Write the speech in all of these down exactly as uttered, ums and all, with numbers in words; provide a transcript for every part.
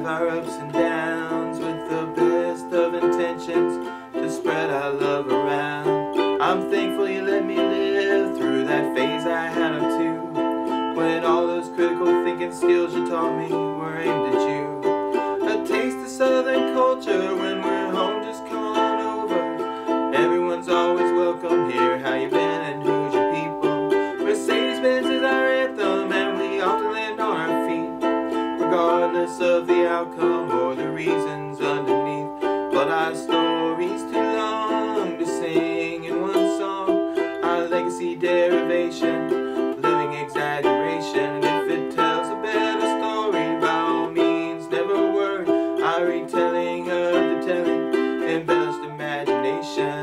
have our ups and downs with the best of intentions to spread our love around. I'm thankful you let me live through that phase I had or two, when all those critical thinking skills you taught me were aimed at you. A taste of southern culture when we're home, just come on over. Everyone's always welcome here. How you been and who's your people? Mercedes-Benz is our anthem and we often land on our feet, regardless of the outcome or the reasons underneath. But our story's too long to sing in one song. Our legacy derivation, living exaggeration. And if it tells a better story, by all means never worry. Our retelling of the telling, embellished imagination.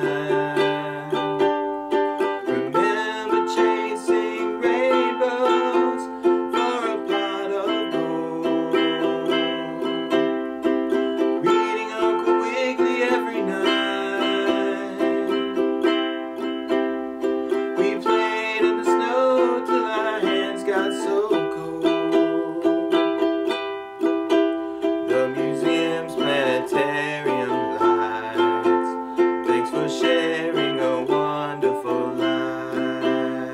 Remember chasing rainbows for a pot of gold, reading Uncle Wiggily every night. We played in the snow till our hands got so cold. The museum's planetarium lights, thanks for sharing a wonderful life.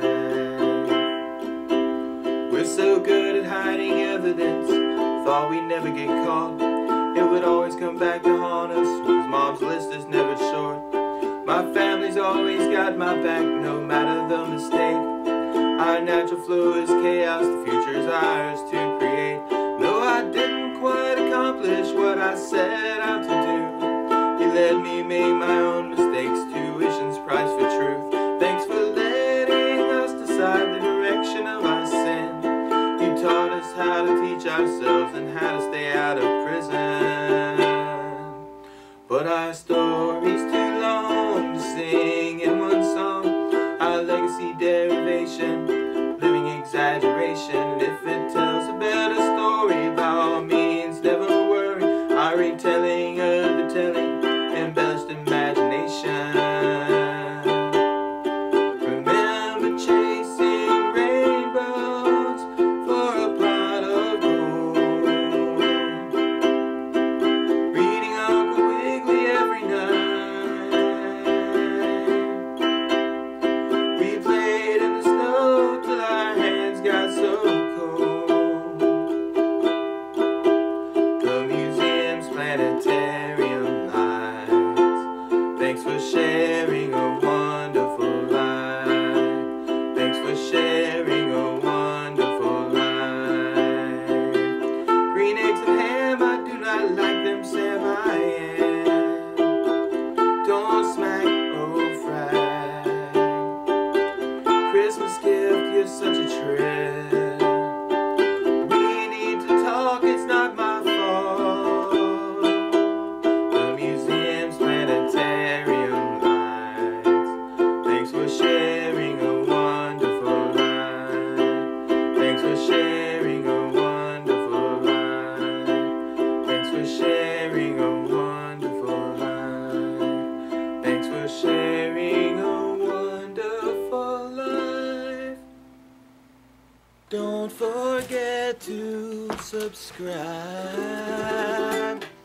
We're so good at hiding evidence, thought we'd never get caught. It would always come back to haunt us, cause mom's list is never short. My family's always got my back, no matter the mistake. Our natural flow is chaos, the future is ours to create. No, I didn't quite accomplish what I set out to do. You let me make my own mistakes, tuition's price for truth. Thanks for letting us decide the direction of our sin. You taught us how to teach ourselves and how to stay out of prison. But our story's too long to sing in one song. Our legacy derivation, living exaggeration. And if it tells a better story, by all means never worry. Our retelling of the telling, embellished imagination. Remember chasing rainbows for a pot of gold, reading Uncle Wiggily every night. We played in the snow till our hands got so cold. The museum's planetarium lights, thanks for sharing a wonderful life. Thanks for sharing a wonderful life. Green eggs and ham, I do not like them, Sam, I am. Don't smack, oh frag. Christmas gift, you're such a trip. We need to talk, it's not my fault. The museum's planetarium lights, thanks for sharing a wonderful life. Thanks for sharing a wonderful life. Thanks for sharing a wonderful life. Thanks for sharing a wonderful life. Don't forget to subscribe.